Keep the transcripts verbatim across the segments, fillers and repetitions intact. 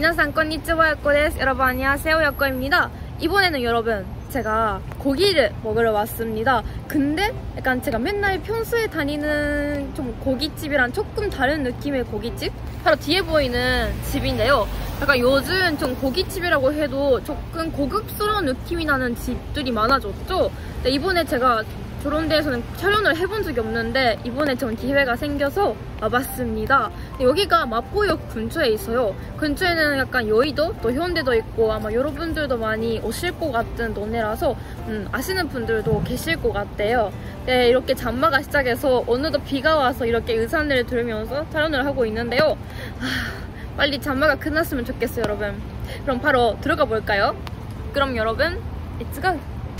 미나상 건니치와 야코 데스. 여러분 안녕하세요, 야코입니다. 이번에는 여러분 제가 고기를 먹으러 왔습니다. 근데 약간 제가 맨날 평소에 다니는 좀 고깃집이랑 조금 다른 느낌의 고깃집? 바로 뒤에 보이는 집인데요. 약간 요즘 좀 고깃집이라고 해도 조금 고급스러운 느낌이 나는 집들이 많아졌죠? 근데 이번에 제가 저런 데에서는 촬영을 해본 적이 없는데 이번에 전 기회가 생겨서 와봤습니다. 여기가 마포역 근처에 있어요. 근처에는 약간 여의도, 또 해운대도 있고 아마 여러분들도 많이 오실 것 같은 동네라서 음, 아시는 분들도 계실 것 같대요. 네, 이렇게 장마가 시작해서 어느덧 비가 와서 이렇게 우산을 들면서 촬영을 하고 있는데요. 하, 빨리 장마가 끝났으면 좋겠어요, 여러분. 그럼 바로 들어가 볼까요? 그럼 여러분, Let's go!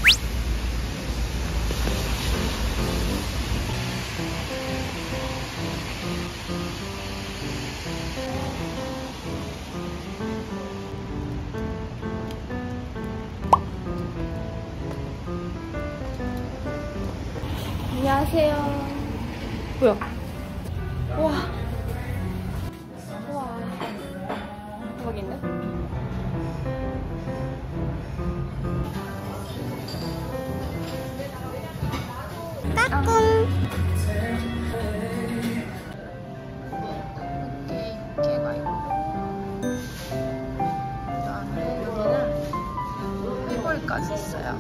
안녕하세요. 뭐야? 와. 와. 대박인데? 까꿍. 이렇게 개가 있고, 그다음에 여기는 해골까지 있어요.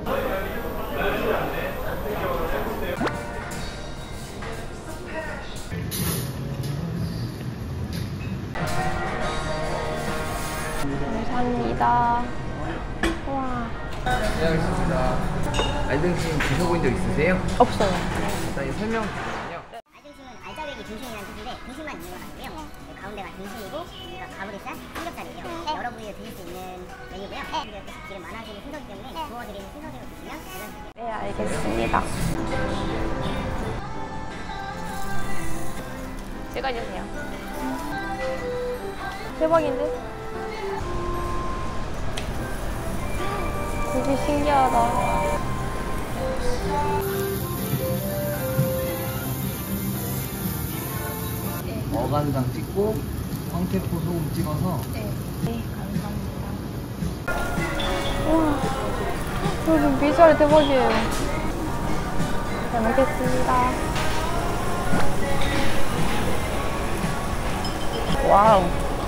감사합니다. 와. 네, 알겠습니다. 알등심 드셔본 적 있으세요? 없어요. 일단 설명 드리면요. 알등심은 알짜배기 등심이라는 뜻인데 등심만 있는 건 아니고요. 네, 가운데가 등심이고 그러니까 가브리살, 삼겹살이에요. 네. 여러 부위를 드실 수 있는 메뉴고요. 네. 기름 많아지는 순서이기 때문에 네. 구워드리는 순서대로 드시면 되는 네, 알겠습니다. 찍어주세요. 대박인데? 되게 신기하다. 네. 어간장 찍고 황태포 소금 찍어서. 네. 네, 감사합니다. 우와, 여러분 비주얼 대박이에요. 잘 먹겠습니다. 와우.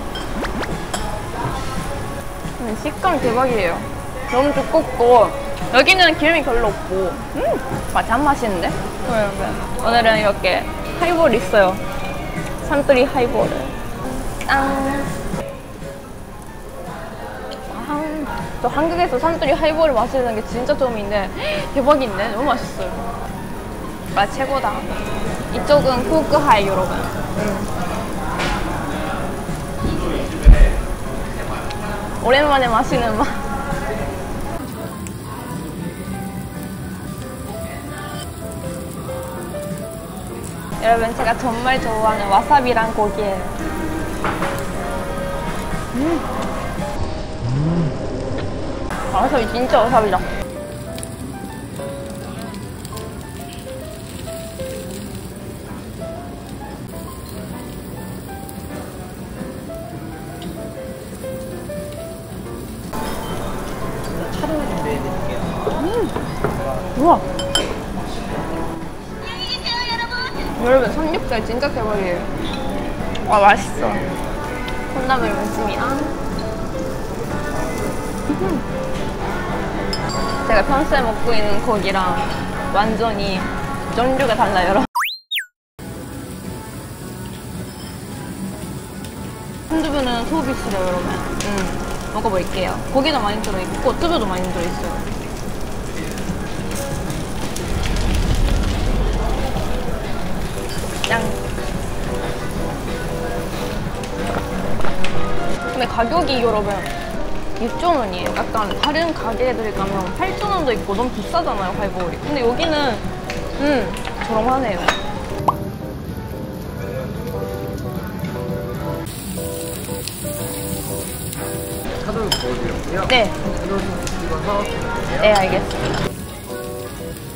음, 식감 대박이에요. 너무 두껍고 여기는 기름이 별로 없고 음, 맛 참 맛있는데? 네, 오늘은 이렇게 하이볼 있어요. 산뚜리 하이볼을 짠. 아, 저 한국에서 산뚜리 하이볼을 마시는 게 진짜 처음인데 대박인데? 너무 맛있어요. 맛 최고다. 이쪽은 코크하이 여러분. 음. 오랜만에 마시는 맛. 여러분 제가 정말 좋아하는 와사비랑 고기예요. 음. 음. 와사비 진짜 와사비다. 차를 준비해드릴게요. 음. 우와. 여러분 삼겹살 진짜 대박이에요. 와 맛있어. 콩나물 무침이랑 음. 제가 평소에 먹고 있는 고기랑 완전히 종류가 달라요. 여러분. 순두부는 속이 싫어요 여러분. 음. 먹어볼게요. 고기도 많이 들어있고 두부도 많이 들어있어요. 짠. 근데 가격이 여러분 육천 원이에요. 약간 다른 가게들 가면 팔천 원도 있고 너무 비싸잖아요, 하이볼이. 근데 여기는 음 저렴하네요. 차돌 구워드렸고요. 네. 차돌 소스 찍어서 드릴게요. 네, 알겠습니다.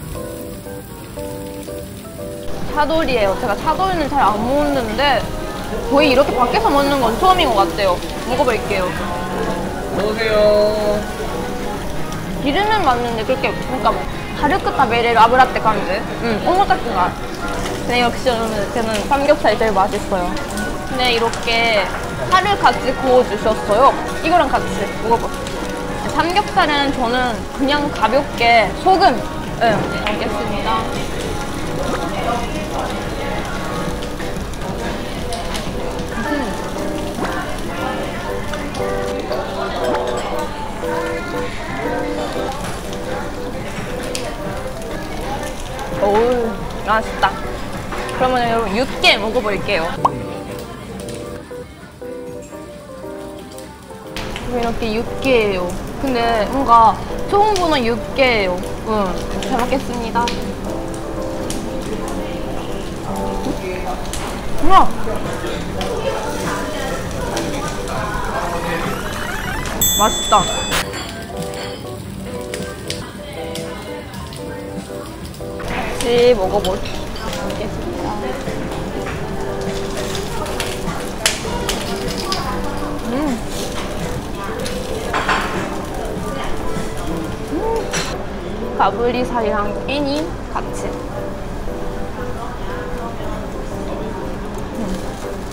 차돌이에요. 제가 차돌은 잘 안 먹는데 거의 이렇게 밖에서 먹는 건 처음인 것 같아요. 먹어볼게요. 어서오세요. 기름은 맞는데 그렇게 뭔가 하르크 타베레를 아브라떼 간지 응, 오모타쿠가 근데 역시 저는 삼겹살이 제일 맛있어요. 근데 이렇게 파를 같이 구워주셨어요. 이거랑 같이 먹어봐. 삼겹살은 저는 그냥 가볍게 소금 응, 먹겠습니다. 오우 맛있다. 그러면 여러분 육개 먹어볼게요. 이렇게 육개예요. 근데 뭔가 처음 보는 육개예요. 응, 잘 먹겠습니다. 우와! 맛있다. 같이 먹어보겠습니다. 음. 음. 가브리살이랑 끼니 같이. 음.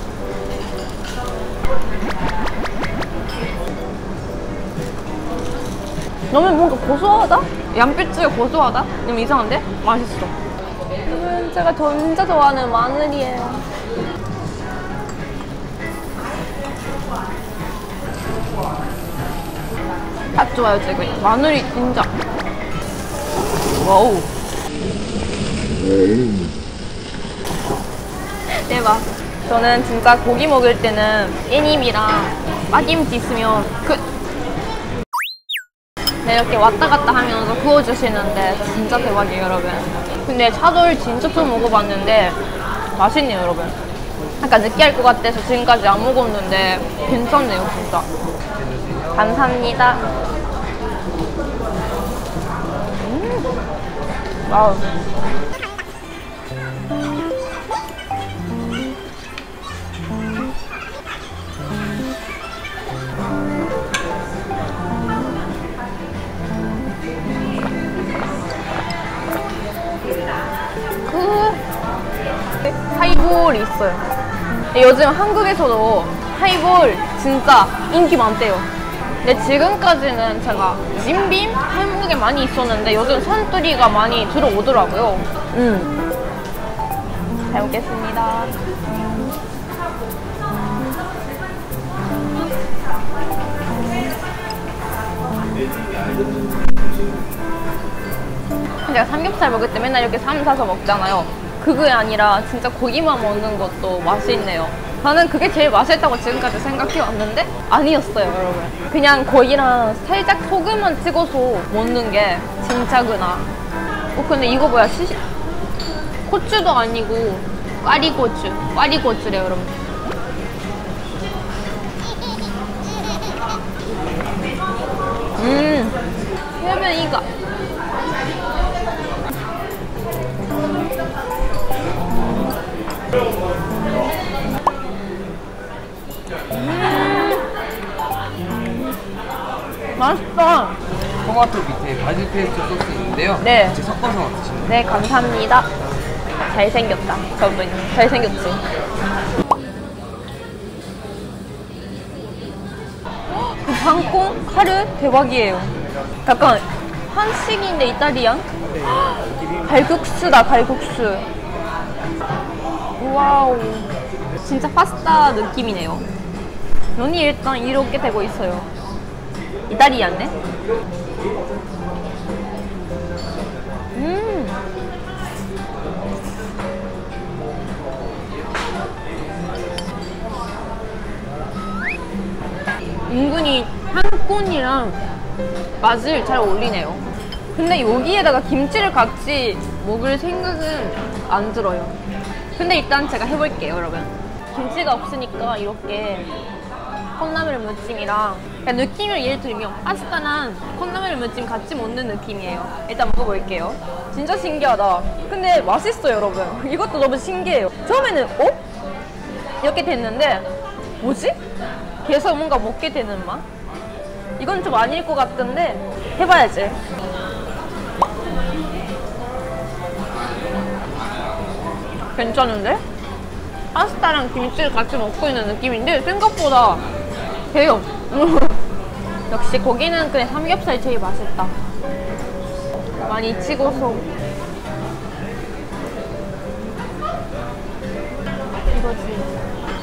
너무 뭔가 고소하다? 양배추가 고소하다? 너무 이상한데? 맛있어. 이건 제가 진짜 좋아하는 마늘이에요. 딱 좋아요, 지금. 마늘이 진짜. 와우. 대박. 저는 진짜 고기 먹을 때는 깨님이랑 빠김치 있으면 끝. 네, 이렇게 왔다 갔다 하면서 구워주시는데 진짜 대박이에요, 여러분. 근데 차돌 진짜 처음 먹어봤는데 맛있네요, 여러분. 약간 느끼할 것 같아서 지금까지 안 먹었는데 괜찮네요, 진짜. 감사합니다. 음. 와우. 하이볼이 있어요. 요즘 한국에서도 하이볼 진짜 인기 많대요. 근데 지금까지는 제가 진빔 한국에 많이 있었는데 요즘 산뚜리가 많이 들어오더라고요. 음. 잘 먹겠습니다. 제가 삼겹살 먹을 때 맨날 이렇게 삼 사서 먹잖아요. 그게 아니라 진짜 고기만 먹는 것도 맛있네요. 저는 그게 제일 맛있다고 지금까지 생각해 왔는데 아니었어요, 여러분. 그냥 고기랑 살짝 소금만 찍어서 먹는 게 진짜구나. 어, 근데 이거 뭐야? 시시... 고추도 아니고 꽈리고추. 꽈리고추래요, 여러분. 음, 그러면 이거. 음, 맛있다. 토마토 밑에 바질 페이스트 소스 있는데요. 네. 같이 섞어서 드시면 돼요. 네, 감사합니다. 잘생겼다, 저분이. 잘생겼지? 그 방콩 카르 대박이에요. 약간 한식인데 이탈리안? 갈국수다, 갈국수. 와우. 진짜 파스타 느낌이네요. 면이 일단 이렇게 되고 있어요. 이탈리안네? 음. 은근히 한콘이랑 맛을 잘 어울리네요. 근데 여기에다가 김치를 같이 먹을 생각은 안 들어요. 근데 일단 제가 해볼게요, 여러분. 김치가 없으니까 이렇게 콩나물 무침이랑 그냥 느낌을 예를 들면 파스타랑 콩나물 무침 같이 먹는 느낌이에요. 일단 먹어볼게요. 진짜 신기하다. 근데 맛있어요, 여러분. 이것도 너무 신기해요. 처음에는 어? 이렇게 됐는데 뭐지? 계속 뭔가 먹게 되는 맛? 이건 좀 아닐 것 같던데 해봐야지. 괜찮은데? 파스타랑 김치를 같이 먹고 있는 느낌인데 생각보다 돼요. 역시 고기는 그냥 삼겹살이 제일 맛있다. 많이 찍어서 이거지.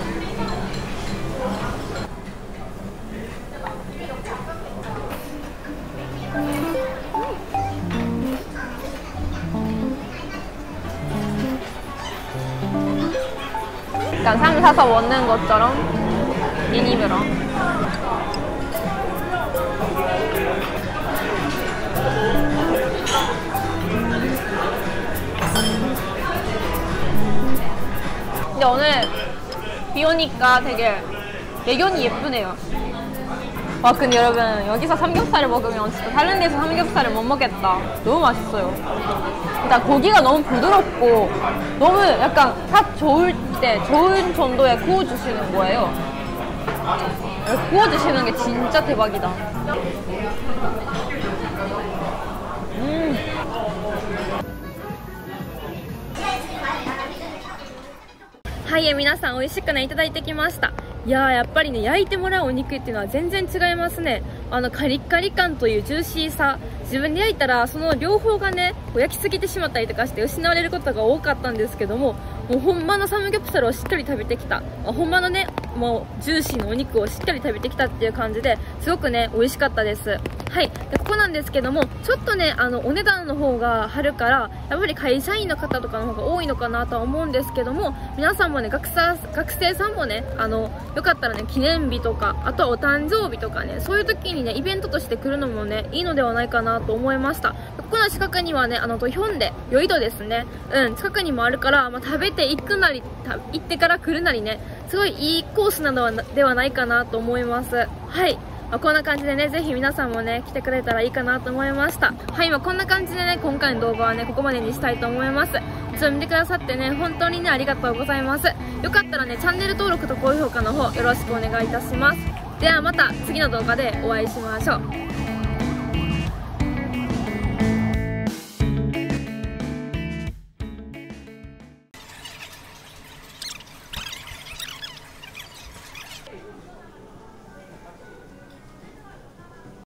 약간 상 사서 먹는 것처럼 미니메로. 근데 오늘 비 오니까 되게 배경이 예쁘네요. 와, 근데 여러분 여기서 삼겹살을 먹으면 진짜 다른 데서 삼겹살을 못 먹겠다. 너무 맛있어요. 일단 고기가 너무 부드럽고 너무 약간 딱 좋을 때 좋은 정도에 구워주시는 거예요. 구워주시는 게 진짜 대박이다. 음. はい、皆さん美味しくねいただいてきました。いやー、やっぱりね焼いてもらうお肉っていうのは全然違いますね。あのカリッカリ感というジューシーさ、自分で焼いたらその両方がねこう焼きすぎてしまったりとかして失われることが多かったんですけども、もうほんまのサムギョプサルをしっかり食べてきた、まあ、ほんまのねもうジューシーのお肉をしっかり食べてきたっていう感じですごくね美味しかったです。はい、でここなんですけども、ちょっとねあのお値段の方が張るからやっぱり会社員の方とかの方が多いのかなとは思うんですけども、皆さんもね学生学生さんもねあのよかったらね記念日とかあとはお誕生日とかねそういう時にねイベントとして来るのもねいいのではないかなと思いました。ここの近くにはねあのヒョンデヨイドですね、うん近くにもあるから、まあ、食べていくなり行ってから来るなりねすごいいいコースなのではないかなと思います。はい、まあ、こんな感じでねぜひ皆さんもね来てくれたらいいかなと思いました。はい、まあ、こんな感じでね今回の動画はねここまでにしたいと思います。いつも見てくださってね本当にねありがとうございます。よかったらねチャンネル登録と高評価の方よろしくお願いいたします。ではまた次の動画でお会いしましょう。